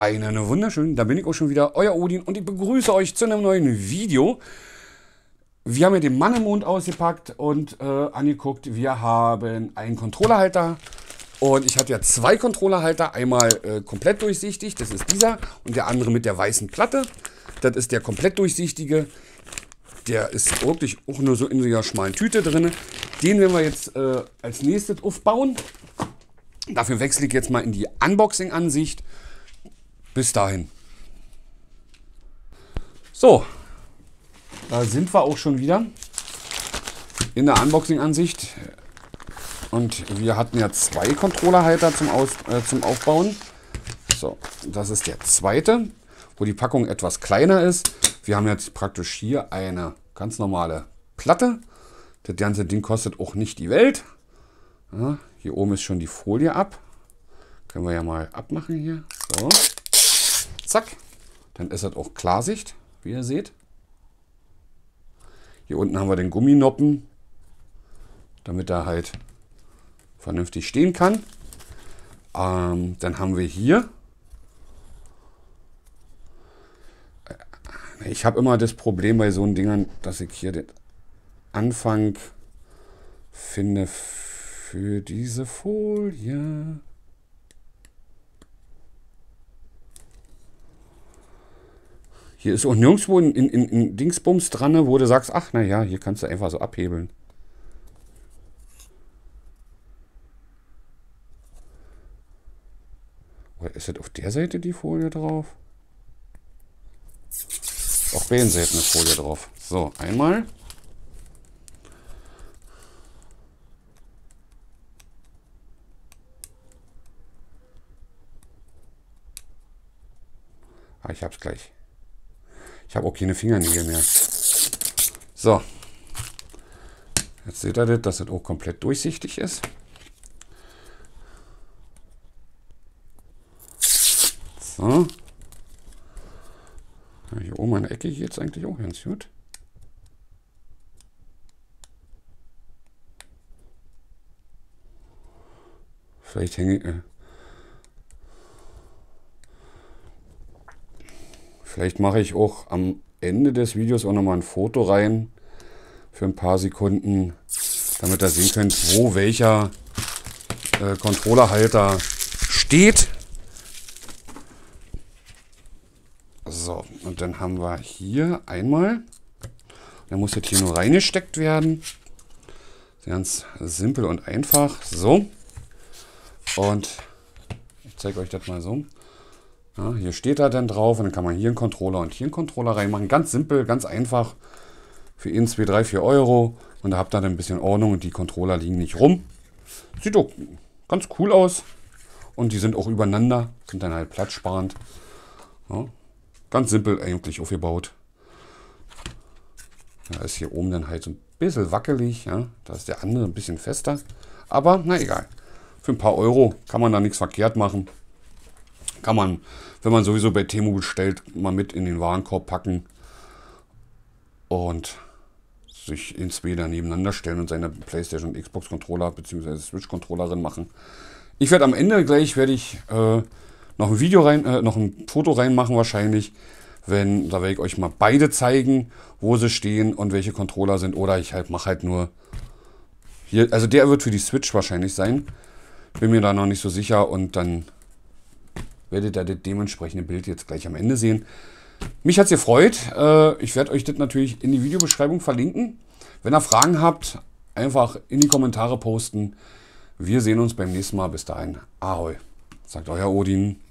Einen wunderschönen, da bin ich auch schon wieder, euer Odin und ich begrüße euch zu einem neuen Video. Wir haben ja den Mann im Mond ausgepackt und angeguckt. Wir haben einen Controllerhalter und ich hatte ja zwei Controllerhalter. Einmal komplett durchsichtig, das ist dieser, und der andere mit der weißen Platte. Das ist der komplett durchsichtige. Der ist wirklich auch nur so in dieser schmalen Tüte drin. Den werden wir jetzt als nächstes aufbauen. Dafür wechsle ich jetzt mal in die Unboxing-Ansicht. Bis dahin. So, da sind wir auch schon wieder in der Unboxing-Ansicht. Und wir hatten ja zwei Controllerhalter zum Aufbauen. So, das ist der zweite, wo die Packung etwas kleiner ist. Wir haben jetzt praktisch hier eine ganz normale Platte. Das ganze Ding kostet auch nicht die Welt. Ja, hier oben ist schon die Folie ab. Können wir ja mal abmachen hier. So. Zack. Dann ist das auch Klarsicht, wie ihr seht. Hier unten haben wir den Gumminoppen, damit er halt vernünftig stehen kann. Dann haben wir hier. Ich habe immer das Problem bei so Dingern, dass ich hier den Anfang finde für diese Folie. Hier ist auch nirgendwo in Dingsbums dran, wo du sagst, ach naja, hier kannst du einfach so abhebeln. Oder ist das auf der Seite die Folie drauf? Auf beiden Seiten eine Folie drauf. So, einmal. Ah, ich hab's gleich. Ich habe auch keine Fingernägel mehr. So. Jetzt seht ihr das, dass das auch komplett durchsichtig ist. So. Ja, hier oben an der Ecke geht es eigentlich auch ganz gut. Vielleicht hänge ich... Vielleicht mache ich auch am Ende des Videos auch nochmal ein Foto rein für ein paar Sekunden, damit ihr sehen könnt, wo welcher Controllerhalter steht. So, und dann haben wir hier einmal, dann muss das hier nur reingesteckt werden. Ganz simpel und einfach. So. Und ich zeige euch das mal so. Ja, hier steht er dann drauf und dann kann man hier einen Controller und hier einen Controller reinmachen. Ganz simpel, ganz einfach. Für 1, 2, 3, 4 Euro. Und da habt ihr dann ein bisschen Ordnung und die Controller liegen nicht rum. Sieht auch ganz cool aus. Und die sind auch übereinander. Sind dann halt platzsparend. Ja, ganz simpel eigentlich aufgebaut. Da ist hier oben dann halt so ein bisschen wackelig. Ja. Da ist der andere ein bisschen fester. Aber na egal. Für ein paar Euro kann man da nichts verkehrt machen. Kann man, wenn man sowieso bei Temu bestellt, mal mit in den Warenkorb packen und sich in zwei da nebeneinander stellen und seine PlayStation und Xbox Controller bzw. Switch Controllerin machen. Ich werde am Ende gleich noch ein Video noch ein Foto reinmachen wahrscheinlich, da werde ich euch mal beide zeigen, wo sie stehen und welche Controller sind, oder ich halt mache halt nur hier, also der wird für die Switch wahrscheinlich sein. Bin mir da noch nicht so sicher und dann werdet ihr das dementsprechende Bild jetzt gleich am Ende sehen. Mich hat es gefreut. Ich werde euch das natürlich in die Videobeschreibung verlinken. Wenn ihr Fragen habt, einfach in die Kommentare posten. Wir sehen uns beim nächsten Mal. Bis dahin. Ahoi. Sagt euer Odin.